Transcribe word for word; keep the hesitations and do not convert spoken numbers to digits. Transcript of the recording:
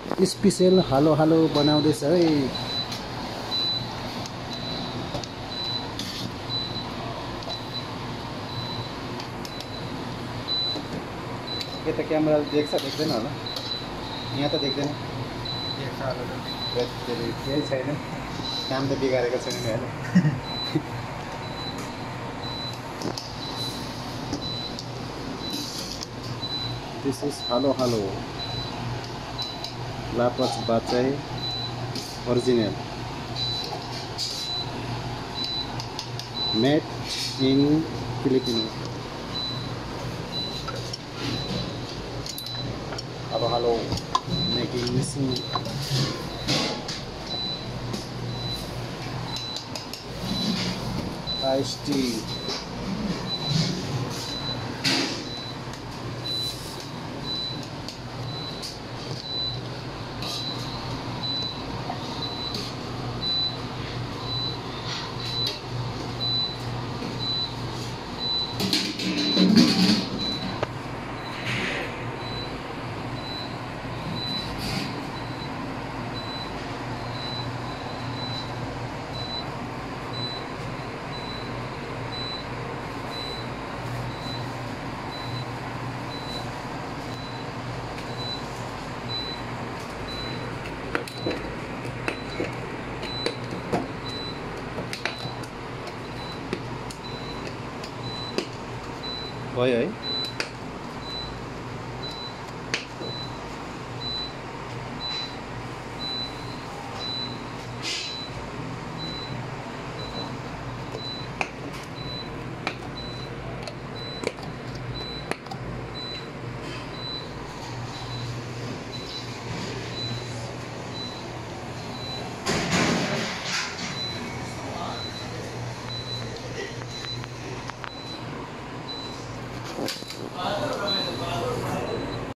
Special हालो हालो बनाउँदैछ है। के त क्यामेरा देख्छ देख्दैन होला, यहाँ त देख्दैन। केही छैन, काम त बिगारेको छैन नि अहिले। दिस इज हालो हालो लापच बाचाई original made in Filipino. Halo halo making missing ice tea. भयो है।